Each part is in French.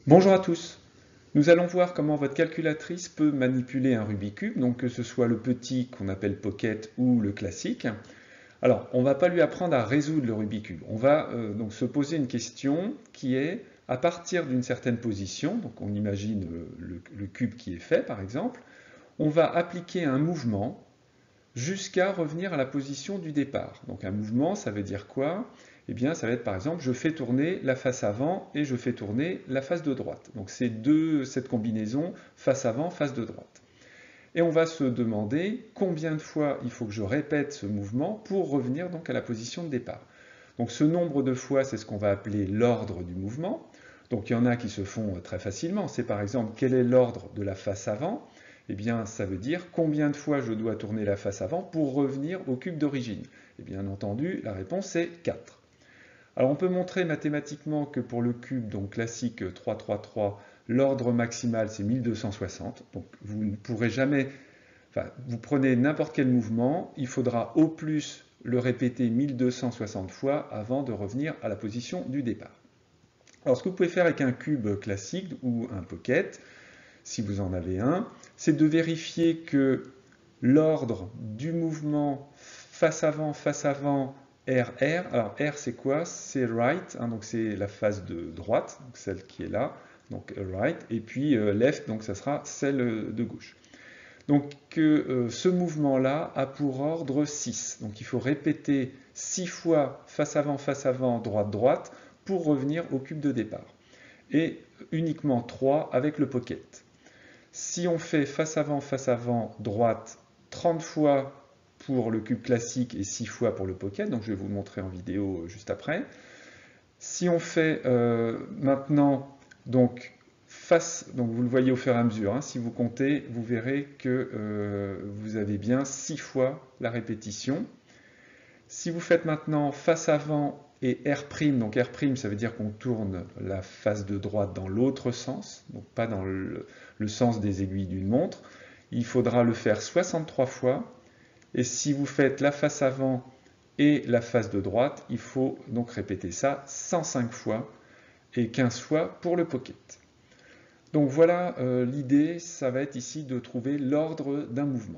Bonjour à tous. Nous allons voir comment votre calculatrice peut manipuler un Rubik's Cube, donc que ce soit le petit qu'on appelle Pocket ou le classique. Alors, on ne va pas lui apprendre à résoudre le Rubik's Cube. On va donc se poser une question qui est, à partir d'une certaine position, donc on imagine le cube qui est fait par exemple, on va appliquer un mouvement jusqu'à revenir à la position du départ. Donc un mouvement, ça veut dire quoi? Eh bien, ça va être par exemple, je fais tourner la face avant et je fais tourner la face de droite. Donc c'est cette combinaison face avant, face de droite. Et on va se demander combien de fois il faut que je répète ce mouvement pour revenir donc à la position de départ. Donc ce nombre de fois, c'est ce qu'on va appeler l'ordre du mouvement. Donc il y en a qui se font très facilement. C'est par exemple, quel est l'ordre de la face avant? Eh bien, ça veut dire combien de fois je dois tourner la face avant pour revenir au cube d'origine. Et bien entendu, la réponse est 4. Alors on peut montrer mathématiquement que pour le cube donc classique 3, l'ordre maximal c'est 1260. Donc vous ne pourrez jamais, enfin vous prenez n'importe quel mouvement, il faudra au plus le répéter 1260 fois avant de revenir à la position du départ. Alors ce que vous pouvez faire avec un cube classique ou un pocket, si vous en avez un, c'est de vérifier que l'ordre du mouvement face avant, RR. Alors R c'est quoi? C'est right, hein, donc c'est la face de droite, donc celle qui est là, donc right, et puis left, donc ça sera celle de gauche. Donc ce mouvement-là a pour ordre 6. Donc il faut répéter 6 fois face avant, droite, droite, pour revenir au cube de départ. Et uniquement 3 avec le pocket. Si on fait face avant, droite, 30 fois pour le cube classique et 6 fois pour le pocket, donc je vais vous le montrer en vidéo juste après. Si on fait maintenant, donc vous le voyez au fur et à mesure, hein, si vous comptez, vous verrez que vous avez bien 6 fois la répétition. Si vous faites maintenant face avant et R', donc R', ça veut dire qu'on tourne la face de droite dans l'autre sens, donc pas dans le sens des aiguilles d'une montre, il faudra le faire 63 fois. Et si vous faites la face avant et la face de droite, il faut donc répéter ça 105 fois et 15 fois pour le pocket. Donc voilà, l'idée, ça va être ici de trouver l'ordre d'un mouvement.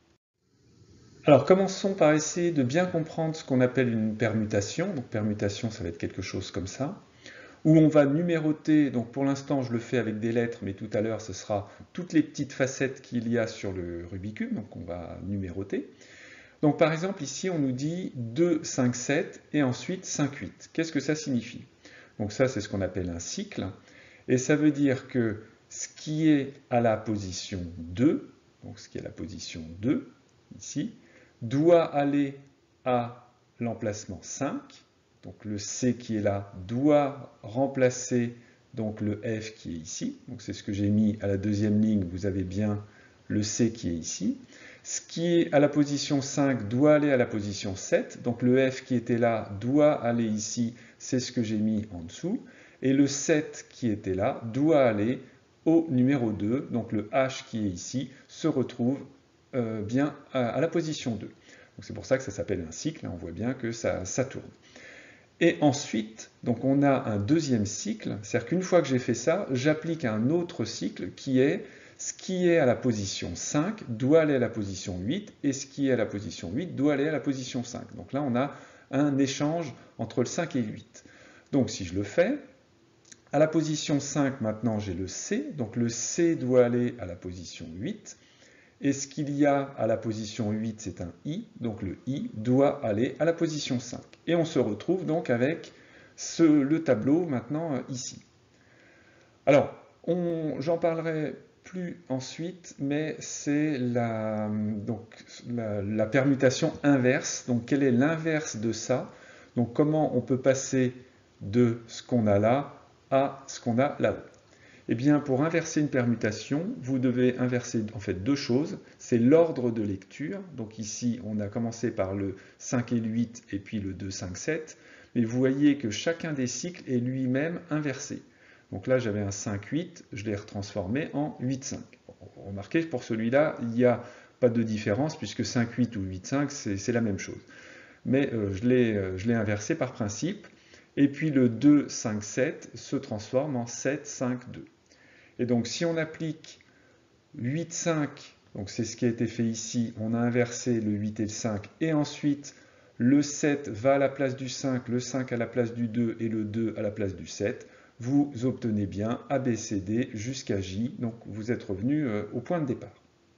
Alors commençons par essayer de bien comprendre ce qu'on appelle une permutation. Donc permutation, ça va être quelque chose comme ça, où on va numéroter, donc pour l'instant je le fais avec des lettres, mais tout à l'heure ce sera toutes les petites facettes qu'il y a sur le Rubik's Cube, donc on va numéroter. Donc par exemple ici on nous dit 2, 5, 7 et ensuite 5, 8. Qu'est-ce que ça signifie? Donc ça c'est ce qu'on appelle un cycle, et ça veut dire que ce qui est à la position 2, donc ce qui est à la position 2, ici, doit aller à l'emplacement 5, donc le C qui est là doit remplacer donc le F qui est ici, donc c'est ce que j'ai mis à la deuxième ligne, vous avez bien le C qui est ici. Ce qui est à la position 5 doit aller à la position 7, donc le F qui était là doit aller ici, c'est ce que j'ai mis en dessous, et le 7 qui était là doit aller au numéro 2, donc le H qui est ici se retrouve bien à la position 2. C'est pour ça que ça s'appelle un cycle, on voit bien que ça tourne. Et ensuite, donc on a un deuxième cycle, c'est-à-dire qu'une fois que j'ai fait ça, j'applique un autre cycle qui est ce qui est à la position 5 doit aller à la position 8, et ce qui est à la position 8 doit aller à la position 5. Donc là, on a un échange entre le 5 et le 8. Donc si je le fais, à la position 5, maintenant j'ai le C, donc le C doit aller à la position 8, et ce qu'il y a à la position 8, c'est un I, donc le I doit aller à la position 5. Et on se retrouve donc avec le tableau maintenant ici. Alors, j'en parlerai plus ensuite, mais c'est la permutation inverse. Donc, quelle est l'inverse de ça? Donc, comment on peut passer de ce qu'on a là à ce qu'on a là-haut? Eh bien, pour inverser une permutation, vous devez inverser en fait deux choses. C'est l'ordre de lecture. Donc ici, on a commencé par le 5 et le 8 et puis le 2, 5, 7. Mais vous voyez que chacun des cycles est lui-même inversé. Donc là, j'avais un 5, 8, je l'ai retransformé en 8, 5. Remarquez, pour celui-là, il n'y a pas de différence puisque 5, 8 ou 8, 5, c'est la même chose. Mais je l'ai inversé par principe. Et puis le 2, 5, 7 se transforme en 7, 5, 2. Et donc si on applique 8, 5, donc c'est ce qui a été fait ici, on a inversé le 8 et le 5, et ensuite le 7 va à la place du 5, le 5 à la place du 2 et le 2 à la place du 7, vous obtenez bien ABCD jusqu'à J, donc vous êtes revenu au point de départ.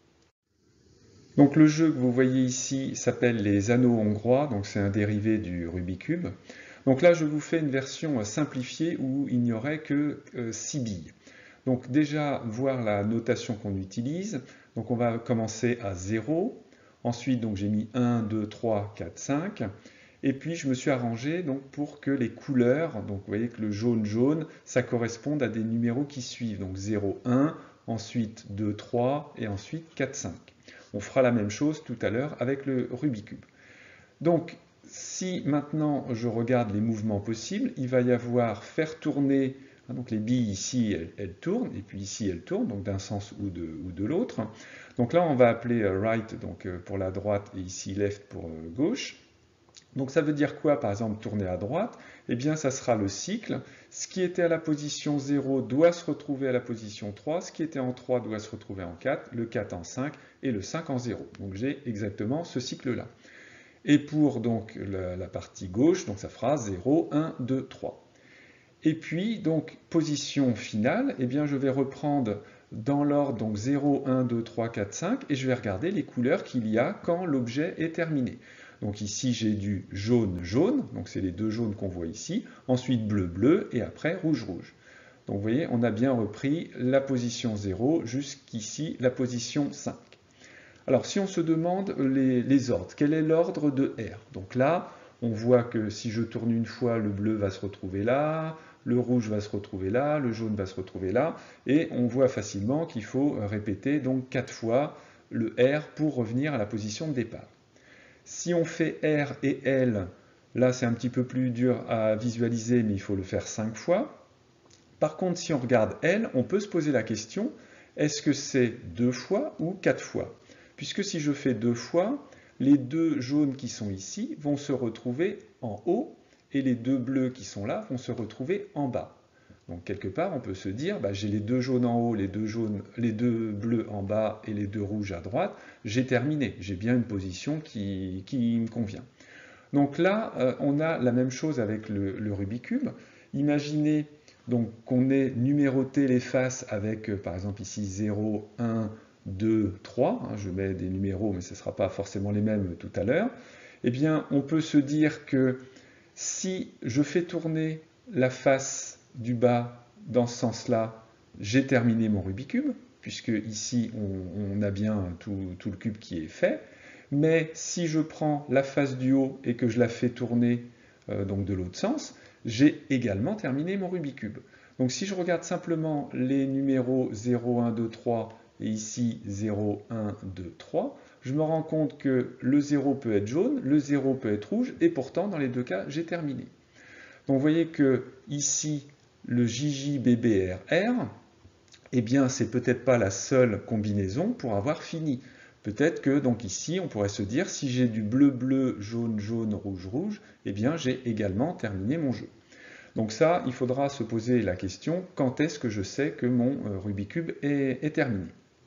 Donc le jeu que vous voyez ici s'appelle les anneaux hongrois, donc c'est un dérivé du Rubik's Cube. Donc là je vous fais une version simplifiée où il n'y aurait que 6 billes. Donc déjà voir la notation qu'on utilise, donc on va commencer à 0, ensuite donc j'ai mis 1, 2, 3, 4, 5, et puis je me suis arrangé donc pour que les couleurs, donc vous voyez que le jaune jaune, ça corresponde à des numéros qui suivent, donc 0, 1, ensuite 2, 3, et ensuite 4, 5. On fera la même chose tout à l'heure avec le Rubik's Cube. Donc, si maintenant je regarde les mouvements possibles, il va y avoir faire tourner, donc les billes ici, elles tournent, et puis ici, elles tournent, donc d'un sens ou de l'autre. Donc là, on va appeler right donc, pour la droite, et ici left pour gauche. Donc ça veut dire quoi, par exemple, tourner à droite? Eh bien, ça sera le cycle. Ce qui était à la position 0 doit se retrouver à la position 3. Ce qui était en 3 doit se retrouver en 4. Le 4 en 5 et le 5 en 0. Donc j'ai exactement ce cycle-là. Et pour donc la partie gauche, donc ça fera 0, 1, 2, 3. Et puis, donc, position finale, eh bien, je vais reprendre dans l'ordre, donc 0, 1, 2, 3, 4, 5, et je vais regarder les couleurs qu'il y a quand l'objet est terminé. Donc ici, j'ai du jaune, jaune, donc c'est les deux jaunes qu'on voit ici, ensuite bleu, bleu, et après rouge, rouge. Donc vous voyez, on a bien repris la position 0 jusqu'ici, la position 5. Alors si on se demande les ordres, quel est l'ordre de R? Donc là, on voit que si je tourne une fois, le bleu va se retrouver là, le rouge va se retrouver là, le jaune va se retrouver là, et on voit facilement qu'il faut répéter donc 4 fois le R pour revenir à la position de départ. Si on fait R et L, là c'est un petit peu plus dur à visualiser, mais il faut le faire 5 fois. Par contre, si on regarde L, on peut se poser la question, est-ce que c'est 2 fois ou 4 fois? Puisque si je fais 2 fois, les deux jaunes qui sont ici vont se retrouver en haut, et les deux bleus qui sont là vont se retrouver en bas. Donc quelque part, on peut se dire, bah, j'ai les deux jaunes en haut, les deux bleus en bas et les deux rouges à droite, j'ai terminé, j'ai bien une position qui me convient. Donc là, on a la même chose avec le Rubik's Cube. Imaginez donc qu'on ait numéroté les faces avec, par exemple ici 0, 1, 2, 3, je mets des numéros, mais ce ne sera pas forcément les mêmes tout à l'heure. Eh bien, on peut se dire que si je fais tourner la face du bas dans ce sens-là, j'ai terminé mon Rubik's Cube, puisque ici on a bien tout le cube qui est fait. Mais si je prends la face du haut et que je la fais tourner donc de l'autre sens, j'ai également terminé mon Rubik's Cube. Donc si je regarde simplement les numéros 0, 1, 2, 3 et ici 0, 1, 2, 3, je me rends compte que le 0 peut être jaune, le 0 peut être rouge, et pourtant dans les deux cas, j'ai terminé. Donc vous voyez que ici, le JJBBRR, eh bien c'est peut-être pas la seule combinaison pour avoir fini. Peut-être que donc ici, on pourrait se dire, si j'ai du bleu, bleu, jaune, jaune, rouge, rouge, eh bien j'ai également terminé mon jeu. Donc ça, il faudra se poser la question, quand est-ce que je sais que mon Rubik's Cube est terminé?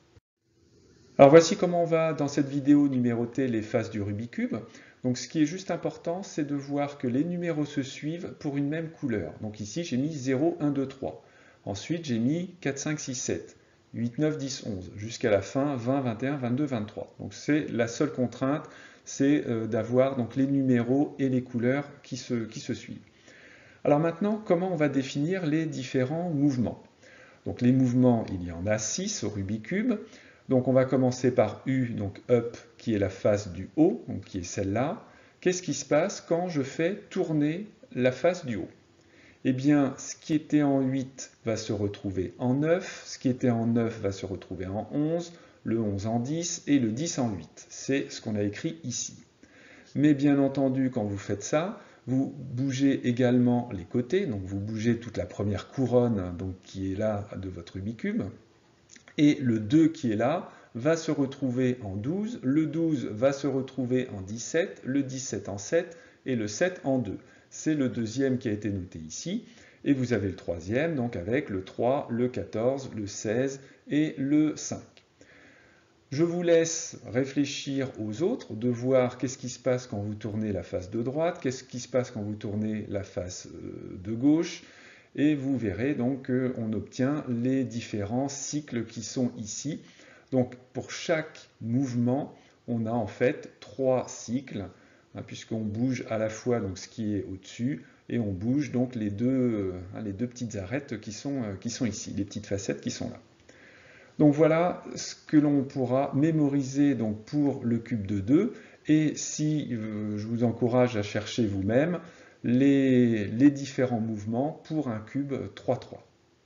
Alors voici comment on va, dans cette vidéo, numéroter les faces du Rubik's Cube. Donc ce qui est juste important, c'est de voir que les numéros se suivent pour une même couleur. Donc ici, j'ai mis 0, 1, 2, 3. Ensuite, j'ai mis 4, 5, 6, 7, 8, 9, 10, 11, jusqu'à la fin, 20, 21, 22, 23. Donc c'est la seule contrainte, c'est d'avoir donc les numéros et les couleurs qui se suivent. Alors maintenant, comment on va définir les différents mouvements? Donc les mouvements, il y en a 6 au Rubik's Cube. Donc on va commencer par U, donc up, qui est la face du haut, donc qui est celle-là. Qu'est-ce qui se passe quand je fais tourner la face du haut? Eh bien, ce qui était en 8 va se retrouver en 9, ce qui était en 9 va se retrouver en 11, le 11 en 10 et le 10 en 8. C'est ce qu'on a écrit ici. Mais bien entendu, quand vous faites ça, vous bougez également les côtés, donc vous bougez toute la première couronne donc, qui est là de votre Rubik's Cube. Et le 2 qui est là va se retrouver en 12, le 12 va se retrouver en 17, le 17 en 7 et le 7 en 2. C'est le deuxième qui a été noté ici. Et vous avez le troisième, donc avec le 3, le 14, le 16 et le 5. Je vous laisse réfléchir aux autres, de voir qu'est-ce qui se passe quand vous tournez la face de droite, qu'est-ce qui se passe quand vous tournez la face de gauche, et vous verrez donc qu'on obtient les différents cycles qui sont ici. Donc pour chaque mouvement, on a en fait 3 cycles, hein, puisqu'on bouge à la fois donc, ce qui est au-dessus, et on bouge donc les deux petites arêtes qui sont ici, les petites facettes qui sont là. Donc voilà ce que l'on pourra mémoriser donc, pour le cube de 2, et si je vous encourage à chercher vous-même les différents mouvements pour un cube 3-3.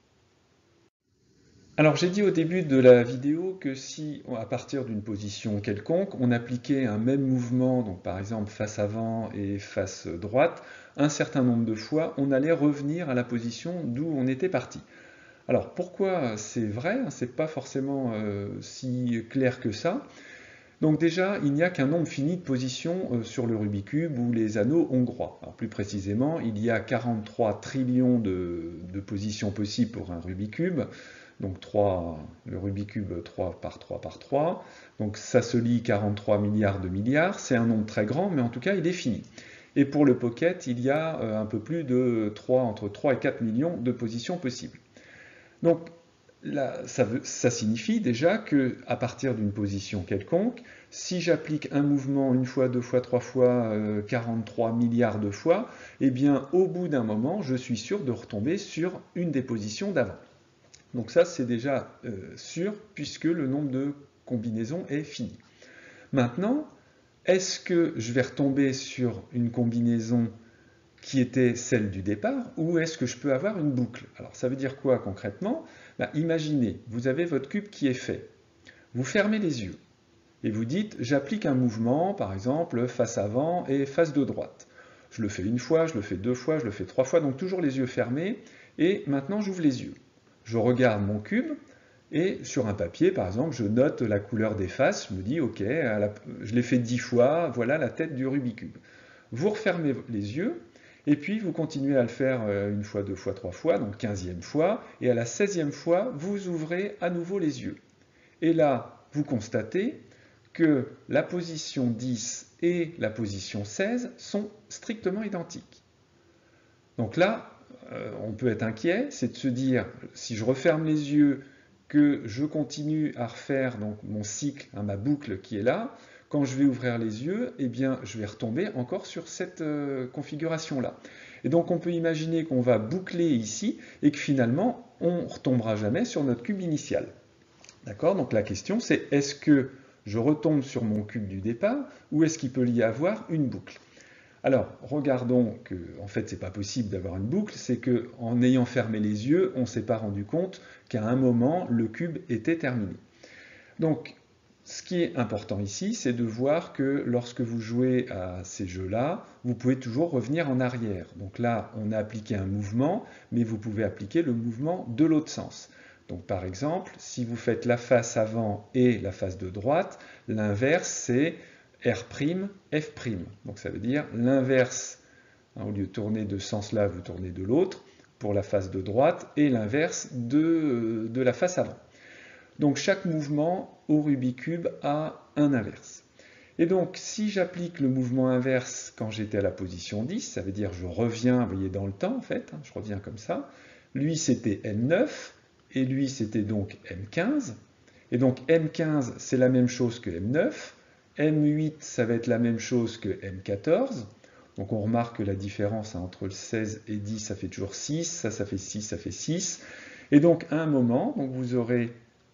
Alors j'ai dit au début de la vidéo que si, à partir d'une position quelconque, on appliquait un même mouvement, donc par exemple face avant et face droite, un certain nombre de fois, on allait revenir à la position d'où on était parti. Alors pourquoi c'est vrai? C'est pas forcément si clair que ça. Donc déjà, il n'y a qu'un nombre fini de positions sur le Rubik's Cube ou les anneaux hongrois. Alors plus précisément, il y a 43 trillions de positions possibles pour un Rubik's Cube. Donc le Rubik's Cube 3 par 3 par 3. Donc ça se lit 43 milliards de milliards. C'est un nombre très grand, mais en tout cas, il est fini. Et pour le Pocket, il y a un peu plus de entre 3 et 4 millions de positions possibles. Donc, là, ça signifie déjà qu'à partir d'une position quelconque, si j'applique un mouvement une fois, deux fois, trois fois, 43 milliards de fois, eh bien, au bout d'un moment, je suis sûr de retomber sur une des positions d'avant. Donc ça, c'est déjà sûr, puisque le nombre de combinaisons est fini. Maintenant, est-ce que je vais retomber sur une combinaison qui était celle du départ, ou est-ce que je peux avoir une boucle? Alors ça veut dire quoi concrètement? Imaginez, vous avez votre cube qui est fait. Vous fermez les yeux et vous dites j'applique un mouvement, par exemple face avant et face de droite. Je le fais une fois, je le fais deux fois, je le fais trois fois, donc toujours les yeux fermés, et maintenant j'ouvre les yeux. Je regarde mon cube, et sur un papier, par exemple, je note la couleur des faces, je me dis ok, je l'ai fait 10 fois, voilà la tête du Rubik's Cube. Vous refermez les yeux, et puis vous continuez à le faire une fois, deux fois, trois fois, donc 15e fois, et à la 16e fois, vous ouvrez à nouveau les yeux. Et là, vous constatez que la position 10 et la position 16 sont strictement identiques. Donc là, on peut être inquiet, c'est de se dire, si je referme les yeux, que je continue à refaire donc, mon cycle, ma boucle qui est là, quand je vais ouvrir les yeux, eh bien, je vais retomber encore sur cette configuration-là. Et donc, on peut imaginer qu'on va boucler ici et que finalement, on ne retombera jamais sur notre cube initial. D'accord? Donc, la question, c'est est-ce que je retombe sur mon cube du départ ou est-ce qu'il peut y avoir une boucle? Alors, regardons que, en fait, ce n'est pas possible d'avoir une boucle, c'est qu'en ayant fermé les yeux, on ne s'est pas rendu compte qu'à un moment, le cube était terminé. Donc, ce qui est important ici, c'est de voir que lorsque vous jouez à ces jeux-là, vous pouvez toujours revenir en arrière. Donc là, on a appliqué un mouvement, mais vous pouvez appliquer le mouvement de l'autre sens. Donc par exemple, si vous faites la face avant et la face de droite, l'inverse c'est R', F'. Donc ça veut dire l'inverse, au lieu de tourner de ce sens-là, vous tournez de l'autre pour la face de droite et l'inverse de la face avant. Donc chaque mouvement au Rubik's Cube a un inverse. Et donc si j'applique le mouvement inverse quand j'étais à la position 10, ça veut dire je reviens, vous voyez, dans le temps en fait, je reviens comme ça. Lui c'était M9 et lui c'était donc M15. Et donc M15 c'est la même chose que M9. M8 ça va être la même chose que M14. Donc on remarque que la différence entre le 16 et 10 ça fait toujours 6, ça fait 6, ça fait 6. Et donc à un moment, donc vous aurez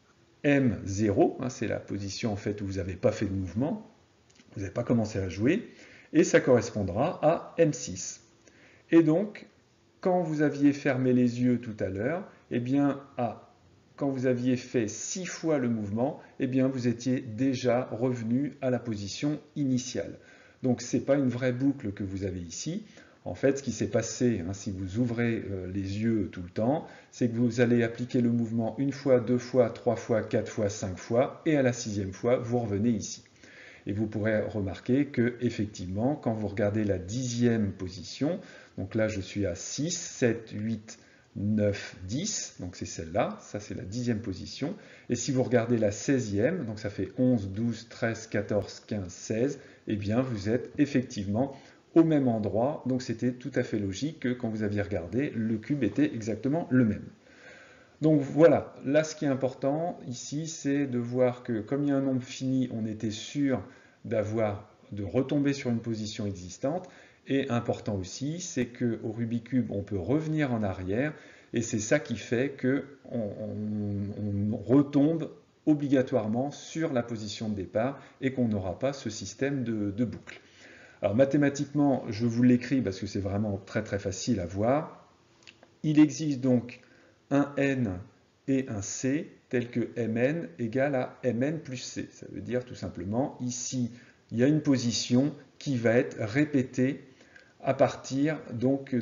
M0, c'est la position en fait où vous n'avez pas fait de mouvement, vous n'avez pas commencé à jouer, et ça correspondra à M6. Et donc, quand vous aviez fermé les yeux tout à l'heure, eh bien, quand vous aviez fait 6 fois le mouvement, eh bien, vous étiez déjà revenu à la position initiale. Donc, ce n'est pas une vraie boucle que vous avez ici. En fait, ce qui s'est passé, si vous ouvrez les yeux tout le temps, c'est que vous allez appliquer le mouvement une fois, deux fois, trois fois, quatre fois, cinq fois, et à la 6e fois, vous revenez ici. Et vous pourrez remarquer que effectivement, quand vous regardez la 10e position, donc là je suis à 6, 7, 8, 9, 10, donc c'est celle-là, ça c'est la 10e position. Et si vous regardez la 16e, donc ça fait 11, 12, 13, 14, 15, 16, eh bien vous êtes effectivement au même endroit, donc c'était tout à fait logique que quand vous aviez regardé, le cube était exactement le même. Donc voilà, là ce qui est important ici, c'est de voir que comme il y a un nombre fini, on était sûr de retomber sur une position existante. Et important aussi, c'est qu'au Rubik's Cube, on peut revenir en arrière, et c'est ça qui fait qu'on retombe obligatoirement sur la position de départ et qu'on n'aura pas ce système de boucle. Alors mathématiquement, je vous l'écris parce que c'est vraiment très très facile à voir. Il existe donc un n et un c tel que mn égale à mn plus c. Ça veut dire tout simplement, ici, il y a une position qui va être répétée à partir donc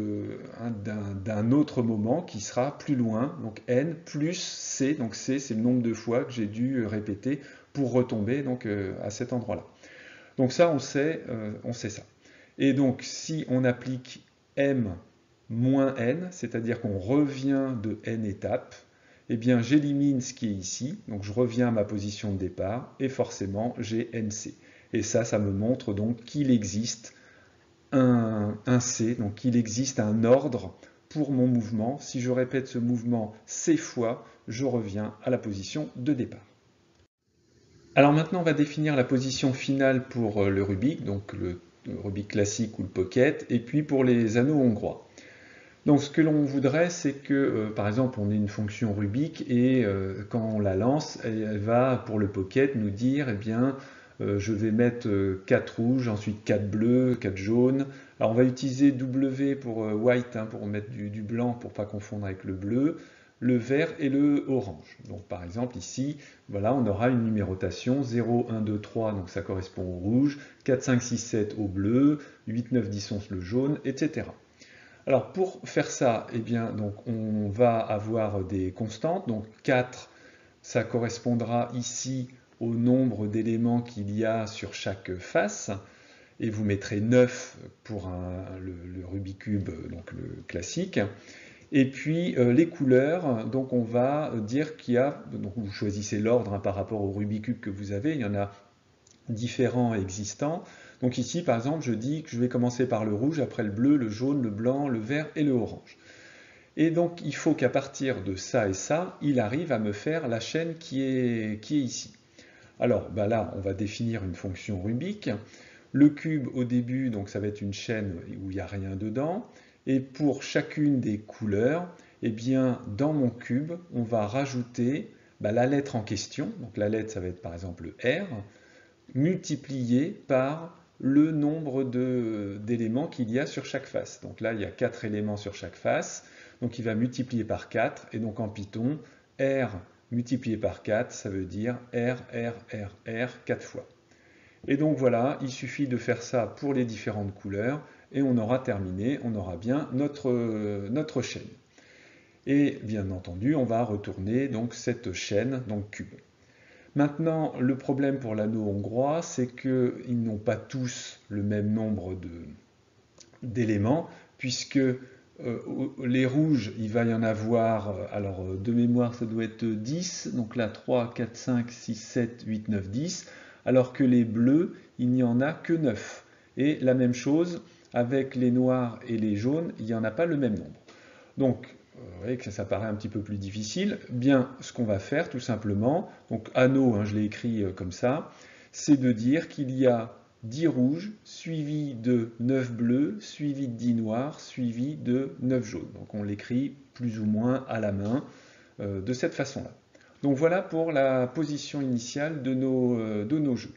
d'un autre moment qui sera plus loin, donc n plus c, donc c c'est le nombre de fois que j'ai dû répéter pour retomber donc, à cet endroit-là. Donc ça, on sait ça. Et donc, si on applique m moins n, c'est-à-dire qu'on revient de n étapes, eh bien j'élimine ce qui est ici, donc je reviens à ma position de départ, et forcément j'ai nc. Et ça me montre donc qu'il existe un c, donc qu'il existe un ordre pour mon mouvement. Si je répète ce mouvement c fois, je reviens à la position de départ. Alors maintenant, on va définir la position finale pour le Rubik, donc le Rubik classique ou le Pocket, et puis pour les anneaux hongrois. Donc ce que l'on voudrait, c'est que, par exemple, on ait une fonction Rubik et quand on la lance, elle va, pour le Pocket, nous dire, eh bien, je vais mettre 4 rouges, ensuite 4 bleus, 4 jaunes. Alors on va utiliser W pour white, hein, pour mettre du blanc, pour ne pas confondre avec le bleu, le vert et le orange. Donc par exemple ici, voilà, on aura une numérotation 0, 1, 2, 3, donc ça correspond au rouge, 4, 5, 6, 7 au bleu, 8, 9, 10, 11 le jaune, etc. Alors pour faire ça, eh bien, donc, on va avoir des constantes. Donc 4, ça correspondra ici au nombre d'éléments qu'il y a sur chaque face. Et vous mettrez 9 pour le Rubik's Cube, donc le classique. Et puis les couleurs, donc on va dire qu'il y a, donc vous choisissez l'ordre, hein, par rapport au Rubik's Cube que vous avez, il y en a différents existants. Donc ici, par exemple, je dis que je vais commencer par le rouge, après le bleu, le jaune, le blanc, le vert et le orange. Et donc, il faut qu'à partir de ça et ça, il arrive à me faire la chaîne qui est ici. Alors, ben là, on va définir une fonction Rubik. Le cube, au début, donc ça va être une chaîne où il n'y a rien dedans. Et pour chacune des couleurs, eh bien, dans mon cube, on va rajouter la lettre en question. Donc la lettre, ça va être par exemple le R, multiplié par le nombre d'éléments qu'il y a sur chaque face. Donc là, il y a 4 éléments sur chaque face, donc il va multiplier par 4, et donc en Python, R multiplié par 4, ça veut dire R, R, R, R, 4 fois. Et donc voilà, il suffit de faire ça pour les différentes couleurs, et on aura terminé, on aura bien notre chaîne. Et bien entendu, on va retourner donc cette chaîne, donc cube. Maintenant, le problème pour l'anneau hongrois, c'est qu'ils n'ont pas tous le même nombre d'éléments, puisque les rouges, il va y en avoir, alors de mémoire, ça doit être 10, donc là 3, 4, 5, 6, 7, 8, 9, 10, alors que les bleus, il n'y en a que 9. Et la même chose, avec les noirs et les jaunes, il n'y en a pas le même nombre. Donc, vous voyez que ça paraît un petit peu plus difficile. Bien, ce qu'on va faire tout simplement, donc anneau, hein, je l'ai écrit comme ça, c'est de dire qu'il y a 10 rouges, suivi de 9 bleus, suivi de 10 noirs, suivi de 9 jaunes. Donc on l'écrit plus ou moins à la main de cette façon-là. Donc voilà pour la position initiale de nos jeux.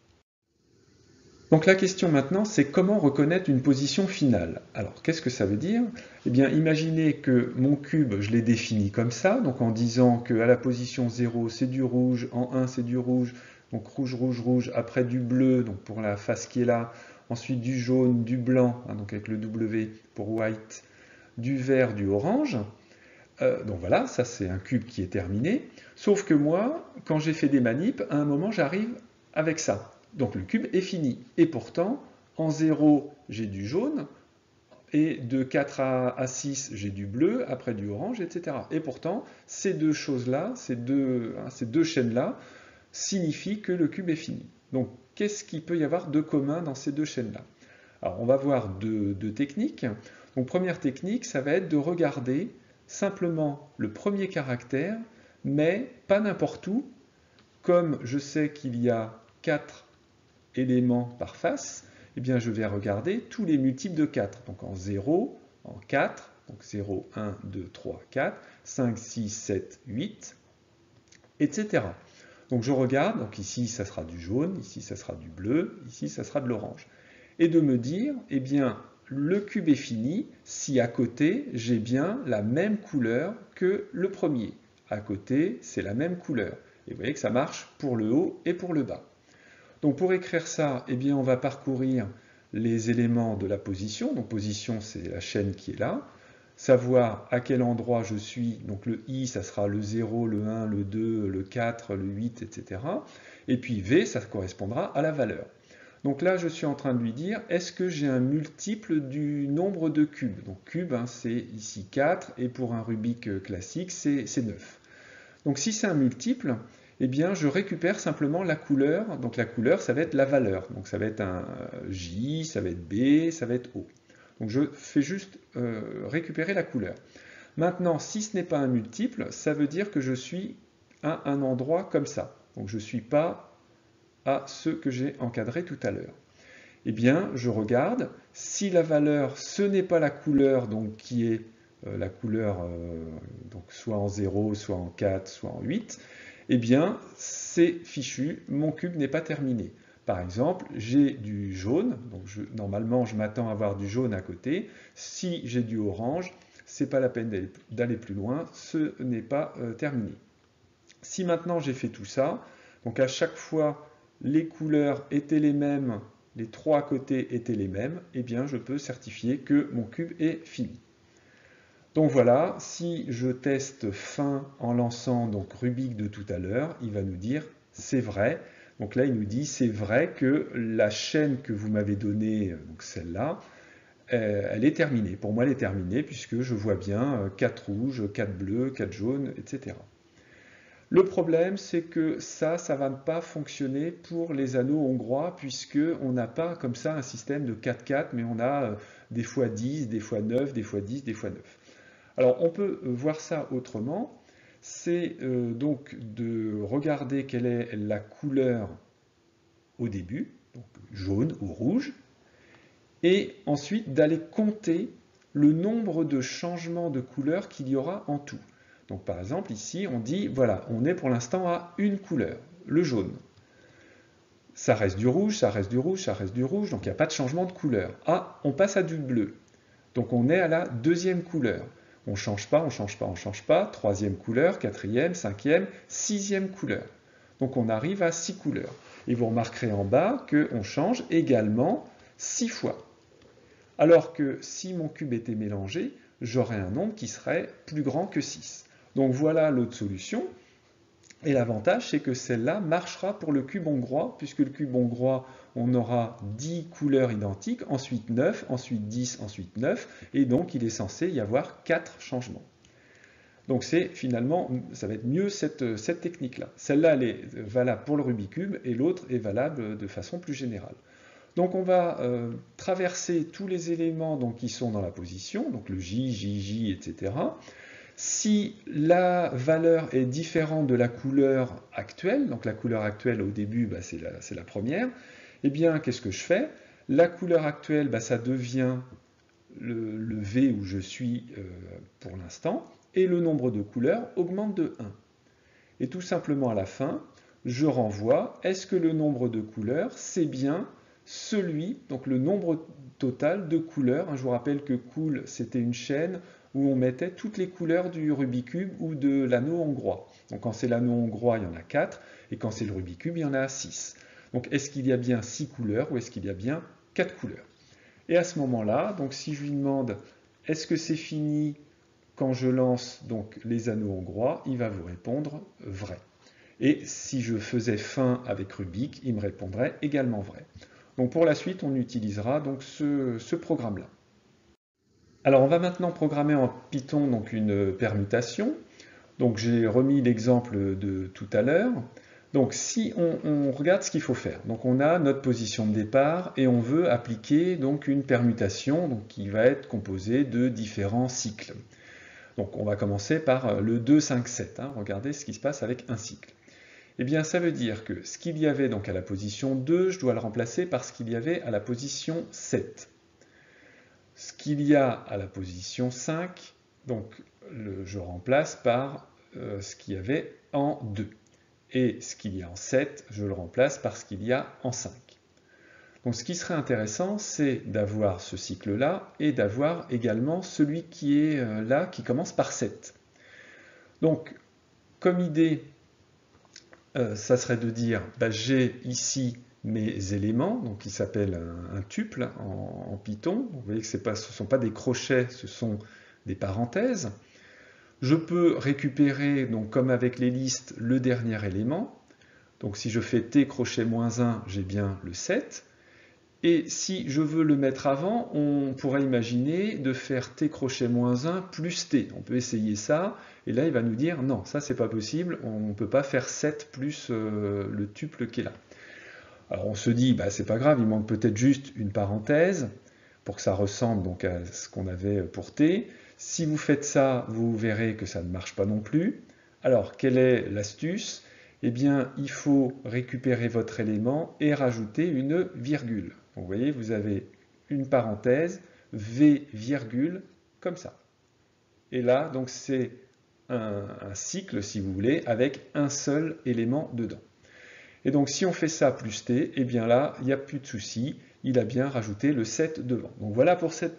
Donc la question maintenant, c'est comment reconnaître une position finale. Alors, qu'est-ce que ça veut dire? Eh bien, imaginez que mon cube, je l'ai défini comme ça, donc en disant qu'à la position 0, c'est du rouge, en 1, c'est du rouge, donc rouge, rouge, rouge, après du bleu, donc pour la face qui est là, ensuite du jaune, du blanc, hein, donc avec le W pour white, du vert, du orange. Donc voilà, ça c'est un cube qui est terminé. Sauf que moi, quand j'ai fait des manips, à un moment, j'arrive avec ça. Donc le cube est fini. Et pourtant, en 0, j'ai du jaune, et de 4 à 6, j'ai du bleu, après du orange, etc. Et pourtant, ces deux choses-là, ces deux chaînes-là, signifient que le cube est fini. Donc, qu'est-ce qu'il peut y avoir de commun dans ces deux chaînes-là? Alors, on va voir deux techniques. Donc, première technique, ça va être de regarder simplement le premier caractère, mais pas n'importe où. Comme je sais qu'il y a 4 éléments par face, eh bien, je vais regarder tous les multiples de 4. Donc en 0, en 4, donc 0, 1, 2, 3, 4, 5, 6, 7, 8, etc. Donc je regarde, donc ici ça sera du jaune, ici ça sera du bleu, ici ça sera de l'orange. Et de me dire, eh bien, le cube est fini si à côté j'ai bien la même couleur que le premier. À côté, c'est la même couleur. Et vous voyez que ça marche pour le haut et pour le bas. Donc pour écrire ça, eh bien, on va parcourir les éléments de la position. Donc position, c'est la chaîne qui est là. Savoir à quel endroit je suis. Donc le I, ça sera le 0, le 1, le 2, le 4, le 8, etc. Et puis V, ça correspondra à la valeur. Donc là, je suis en train de lui dire, est-ce que j'ai un multiple du nombre de cubes? Donc cube, hein, c'est ici 4, et pour un Rubik classique, c'est 9. Donc si c'est un multiple, eh bien je récupère simplement la couleur. Donc la couleur, ça va être la valeur. Donc ça va être un J, ça va être B, ça va être O. Donc je fais juste récupérer la couleur. Maintenant, si ce n'est pas un multiple, ça veut dire que je suis à un endroit comme ça. Donc je ne suis pas à ce que j'ai encadré tout à l'heure. Eh bien, je regarde. Si la valeur, ce n'est pas la couleur donc, qui est la couleur donc soit en 0, soit en 4, soit en 8, eh bien, c'est fichu, mon cube n'est pas terminé. Par exemple, j'ai du jaune, donc normalement je m'attends à avoir du jaune à côté. Si j'ai du orange, c'est pas la peine d'aller plus loin, ce n'est pas terminé. Si maintenant j'ai fait tout ça, donc à chaque fois les couleurs étaient les mêmes, les trois côtés étaient les mêmes, eh bien je peux certifier que mon cube est fini. Donc voilà, si je teste fin en lançant donc Rubik de tout à l'heure, il va nous dire c'est vrai. Donc là, il nous dit c'est vrai que la chaîne que vous m'avez donnée, donc celle-là, elle est terminée. Pour moi, elle est terminée puisque je vois bien 4 rouges, 4 bleus, 4 jaunes, etc. Le problème, c'est que ça ne va pas fonctionner pour les anneaux hongrois puisqu'on n'a pas comme ça un système de 4-4, mais on a des fois 10, des fois 9, des fois 10, des fois 9. Alors on peut voir ça autrement, c'est donc de regarder quelle est la couleur au début, donc jaune ou rouge, et ensuite d'aller compter le nombre de changements de couleur qu'il y aura en tout. Donc par exemple ici on dit, voilà, on est pour l'instant à une couleur, le jaune. Ça reste du rouge, ça reste du rouge, ça reste du rouge, donc il n'y a pas de changement de couleur. Ah, on passe à du bleu, donc on est à la deuxième couleur. On ne change pas, on ne change pas, on ne change pas. Troisième couleur, quatrième, cinquième, sixième couleur. Donc on arrive à 6 couleurs. Et vous remarquerez en bas qu'on change également 6 fois. Alors que si mon cube était mélangé, j'aurais un nombre qui serait plus grand que 6. Donc voilà l'autre solution. Et l'avantage, c'est que celle-là marchera pour le cube hongrois, puisque le cube hongrois, on aura 10 couleurs identiques, ensuite 9, ensuite 10, ensuite 9, et donc il est censé y avoir 4 changements. Donc c'est finalement, ça va être mieux cette technique-là. Celle-là, elle est valable pour le Rubik's Cube, et l'autre est valable de façon plus générale. Donc on va traverser tous les éléments donc, qui sont dans la position, donc le J, J, J, etc. Si la valeur est différente de la couleur actuelle, donc la couleur actuelle au début, bah, c'est la première, eh bien, qu'est-ce que je fais? La couleur actuelle, bah, ça devient le V où je suis pour l'instant, et le nombre de couleurs augmente de 1. Et tout simplement à la fin, je renvoie, est-ce que le nombre de couleurs, c'est bien celui, donc le nombre total de couleurs, hein, je vous rappelle que cool, c'était une chaîne où on mettait toutes les couleurs du Rubik's Cube ou de l'anneau hongrois. Donc quand c'est l'anneau hongrois, il y en a 4, et quand c'est le Rubik's Cube, il y en a 6. Donc est-ce qu'il y a bien 6 couleurs ou est-ce qu'il y a bien 4 couleurs? Et à ce moment-là, donc si je lui demande est-ce que c'est fini quand je lance donc les anneaux hongrois, il va vous répondre vrai. Et si je faisais fin avec Rubik, il me répondrait également vrai. Donc pour la suite, on utilisera donc ce programme-là. Alors on va maintenant programmer en Python donc une permutation. Donc j'ai remis l'exemple de tout à l'heure. Donc si on regarde ce qu'il faut faire, donc on a notre position de départ et on veut appliquer donc une permutation donc, qui va être composée de différents cycles. Donc on va commencer par le 2, 5, 7. Regardez ce qui se passe avec un cycle. Eh bien ça veut dire que ce qu'il y avait donc à la position 2, je dois le remplacer par ce qu'il y avait à la position 7. Ce qu'il y a à la position 5, donc je remplace par ce qu'il y avait en 2. Et ce qu'il y a en 7, je le remplace par ce qu'il y a en 5. Donc ce qui serait intéressant, c'est d'avoir ce cycle-là et d'avoir également celui qui est là, qui commence par 7. Donc, comme idée, ça serait de dire, j'ai ici mes éléments, donc qui s'appellent un tuple en Python. Vous voyez que ce ne sont pas des crochets, ce sont des parenthèses. Je peux récupérer, donc comme avec les listes, le dernier élément. Donc si je fais t crochet moins 1, j'ai bien le 7. Et si je veux le mettre avant, on pourrait imaginer de faire t crochet moins 1 plus t. On peut essayer ça, et là il va nous dire non, ça c'est pas possible, on ne peut pas faire 7 plus le tuple qui est là. Alors on se dit, c'est pas grave, il manque peut-être juste une parenthèse pour que ça ressemble donc à ce qu'on avait pour t. Si vous faites ça, vous verrez que ça ne marche pas non plus. Alors, quelle est l'astuce? Eh bien, il faut récupérer votre élément et rajouter une virgule. Donc, vous voyez, vous avez une parenthèse, V virgule, comme ça. Et là, donc c'est un cycle, si vous voulez, avec un seul élément dedans. Et donc, si on fait ça plus t, eh bien là, il n'y a plus de souci, il a bien rajouté le 7 devant. Donc voilà pour cette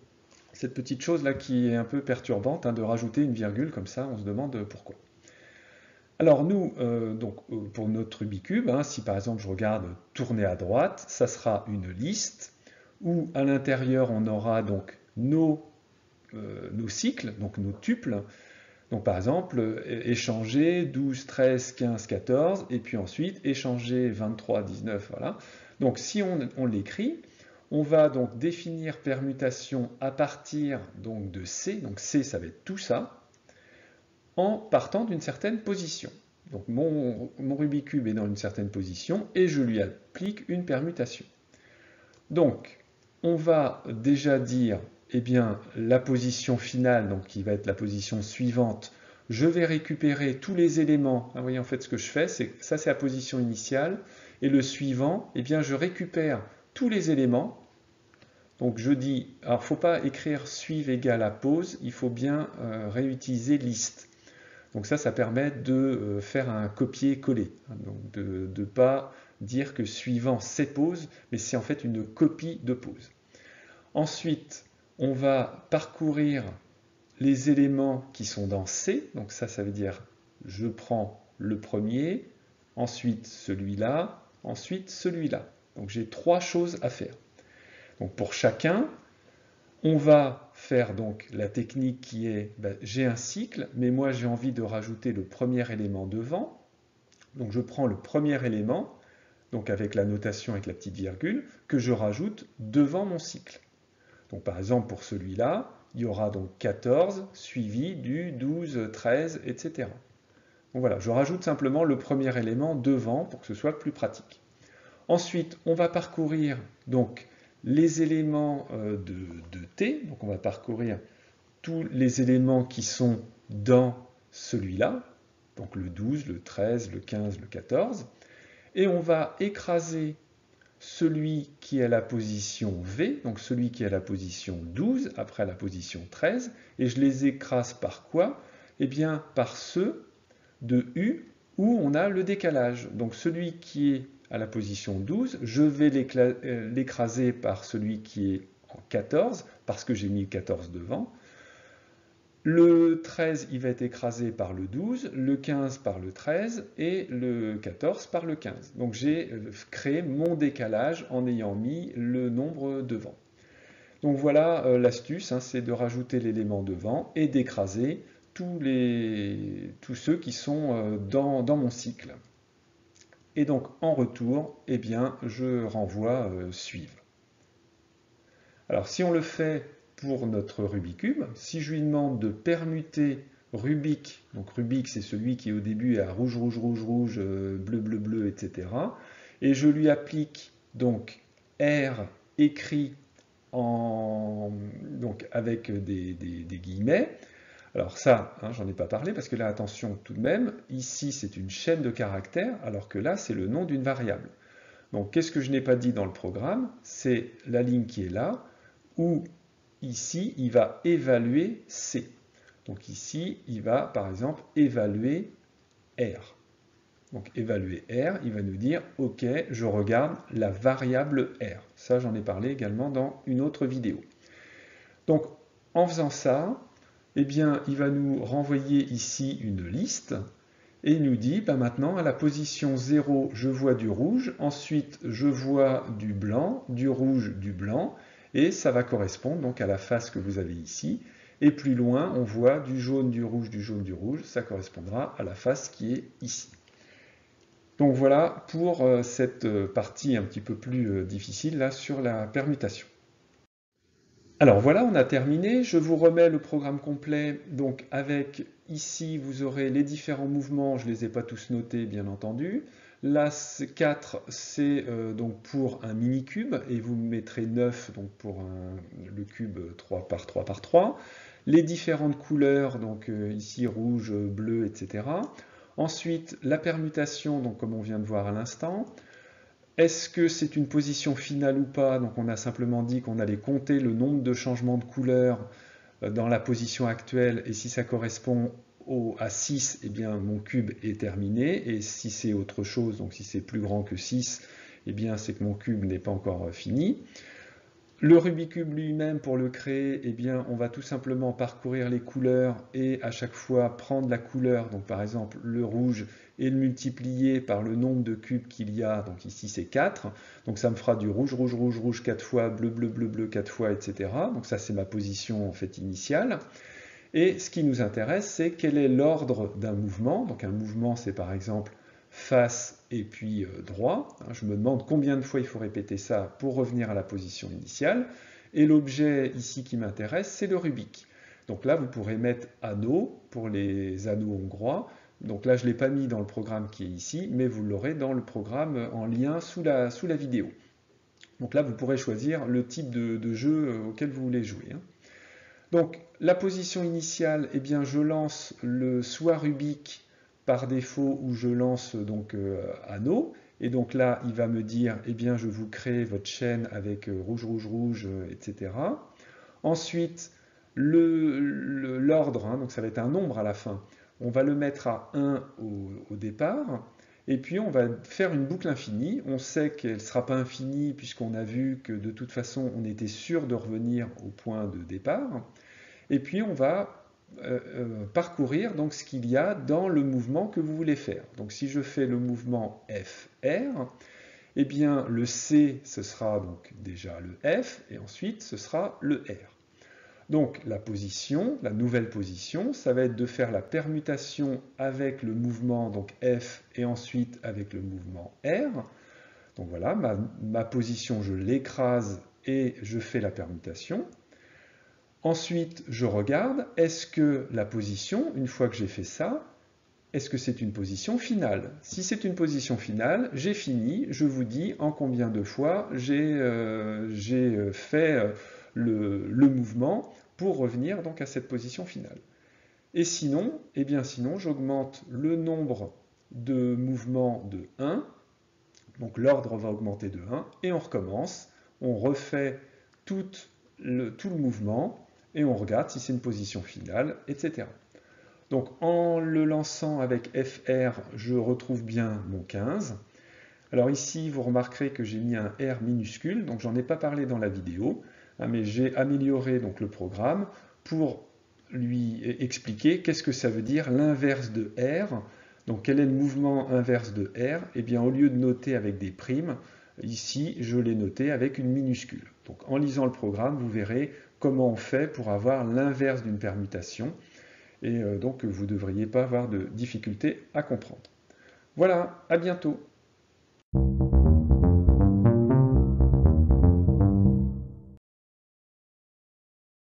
petite chose-là qui est un peu perturbante, de rajouter une virgule comme ça, on se demande pourquoi. Alors nous, pour notre Rubik's Cube, si par exemple je regarde tourner à droite, ça sera une liste où à l'intérieur on aura donc nos cycles, donc nos tuples. Donc par exemple, échanger 12, 13, 15, 14, et puis ensuite échanger 23, 19, voilà. Donc si on l'écrit, on va donc définir permutation à partir donc de C, donc C ça va être tout ça, en partant d'une certaine position. Donc mon Rubik's Cube est dans une certaine position et je lui applique une permutation. Donc on va déjà dire la position finale, donc qui va être la position suivante, je vais récupérer tous les éléments. Vous voyez, en fait, ce que je fais, ça c'est la position initiale, et le suivant, je récupère tous les éléments. Donc je dis, alors il ne faut pas écrire suivre égale à pause, il faut bien réutiliser liste. Donc ça permet de faire un copier-coller, donc de ne pas dire que suivant c'est pause, mais c'est en fait une copie de pause. Ensuite, on va parcourir les éléments qui sont dans C, donc ça veut dire je prends le premier, ensuite celui-là, ensuite celui-là. Donc j'ai 3 choses à faire. Donc pour chacun, on va faire donc la technique qui est, j'ai un cycle, mais moi j'ai envie de rajouter le premier élément devant. Donc je prends le premier élément, donc avec la notation avec la petite virgule, que je rajoute devant mon cycle. Donc par exemple pour celui-là, il y aura donc 14 suivi du 12, 13, etc. Donc voilà, je rajoute simplement le premier élément devant pour que ce soit plus pratique. Ensuite, on va parcourir donc les éléments de T, donc on va parcourir tous les éléments qui sont dans celui-là, donc le 12, le 13, le 15, le 14, et on va écraser celui qui est à la position V, donc celui qui est à la position 12, après la position 13, et je les écrase par quoi? Eh bien par ceux de U où on a le décalage. Donc celui qui est à la position 12, je vais l'écraser par celui qui est en 14, parce que j'ai mis 14 devant. Le 13, il va être écrasé par le 12, le 15 par le 13 et le 14 par le 15. Donc j'ai créé mon décalage en ayant mis le nombre devant. Donc voilà l'astuce, c'est de rajouter l'élément devant et d'écraser tous ceux qui sont dans mon cycle. Et donc en retour, eh bien, je renvoie suivre. Alors si on le fait pour notre Rubik's Cube, si je lui demande de permuter Rubik, donc Rubik c'est celui qui au début est à rouge, rouge, rouge, rouge, bleu, bleu, bleu, etc. Et je lui applique donc R écrit donc avec des guillemets. Alors ça, hein, j'en ai pas parlé parce que là, attention tout de même, ici c'est une chaîne de caractères alors que là c'est le nom d'une variable. Donc qu'est-ce que je n'ai pas dit dans le programme? C'est la ligne qui est là où ici il va évaluer C. Donc ici il va par exemple évaluer R. Donc évaluer R, il va nous dire ok, je regarde la variable R. Ça j'en ai parlé également dans une autre vidéo. Donc en faisant ça, eh bien, il va nous renvoyer ici une liste et il nous dit ben maintenant à la position 0 je vois du rouge, ensuite je vois du blanc, du rouge, du blanc et ça va correspondre donc à la face que vous avez ici et plus loin on voit du jaune, du rouge, du jaune, du rouge, ça correspondra à la face qui est ici. Donc voilà pour cette partie un petit peu plus difficile là sur la permutation. Alors voilà, on a terminé. Je vous remets le programme complet. Donc avec ici, vous aurez les différents mouvements. Je ne les ai pas tous notés, bien entendu. Là, 4, c'est donc pour un mini-cube. Et vous mettrez 9 donc pour le cube 3 par 3 par 3. Les différentes couleurs, donc ici rouge, bleu, etc. Ensuite, la permutation, donc comme on vient de voir à l'instant. Est-ce que c'est une position finale ou pas? Donc on a simplement dit qu'on allait compter le nombre de changements de couleur dans la position actuelle et si ça correspond à 6, eh bien mon cube est terminé et si c'est autre chose, donc si c'est plus grand que 6, eh bien c'est que mon cube n'est pas encore fini. Le Rubik's Cube lui-même, pour le créer, eh bien, on va tout simplement parcourir les couleurs et à chaque fois prendre la couleur, donc par exemple le rouge, et le multiplier par le nombre de cubes qu'il y a, donc ici c'est 4, donc ça me fera du rouge, rouge, rouge, rouge 4 fois, bleu, bleu, bleu, bleu 4 fois, etc. Donc ça c'est ma position en fait initiale. Et ce qui nous intéresse, c'est quel est l'ordre d'un mouvement. Donc un mouvement, c'est par exemple face et puis droit. Je me demande combien de fois il faut répéter ça pour revenir à la position initiale. Et l'objet ici qui m'intéresse, c'est le Rubik. Donc là, vous pourrez mettre anneau pour les anneaux hongrois. Donc là, je ne l'ai pas mis dans le programme qui est ici, mais vous l'aurez dans le programme en lien sous la vidéo. Donc là, vous pourrez choisir le type de jeu auquel vous voulez jouer. Donc la position initiale, eh bien, je lance le soit Rubik par défaut ou je lance donc anneau. Et donc là, il va me dire, eh bien, je vous crée votre chaîne avec rouge, rouge, rouge, etc. Ensuite, l'ordre, donc ça va être un nombre à la fin, on va le mettre à 1 au départ. Et puis on va faire une boucle infinie. On sait qu'elle ne sera pas infinie puisqu'on a vu que de toute façon on était sûr de revenir au point de départ. Et puis on va parcourir donc ce qu'il y a dans le mouvement que vous voulez faire. Donc si je fais le mouvement FR, eh bien le C ce sera donc déjà le F et ensuite ce sera le R. Donc la position, la nouvelle position, ça va être de faire la permutation avec le mouvement donc F et ensuite avec le mouvement R. Donc voilà, ma position, je l'écrase et je fais la permutation. Ensuite, je regarde, est-ce que la position, une fois que j'ai fait ça, est-ce que c'est une position finale? Si c'est une position finale, j'ai fini, je vous dis en combien de fois j'ai fait le mouvement pour revenir donc à cette position finale. Et sinon, eh bien sinon, j'augmente le nombre de mouvements de 1, donc l'ordre va augmenter de 1, et on recommence, on refait tout le mouvement, et on regarde si c'est une position finale, etc. Donc en le lançant avec FR, je retrouve bien mon 15. Alors ici, vous remarquerez que j'ai mis un R minuscule, donc j'en ai pas parlé dans la vidéo, mais j'ai amélioré donc le programme pour lui expliquer qu'est-ce que ça veut dire l'inverse de R. Donc quel est le mouvement inverse de R? Eh bien au lieu de noter avec des primes, ici je l'ai noté avec une minuscule. Donc en lisant le programme, vous verrez comment on fait pour avoir l'inverse d'une permutation. et donc vous ne devriez pas avoir de difficultés à comprendre. Voilà, à bientôt.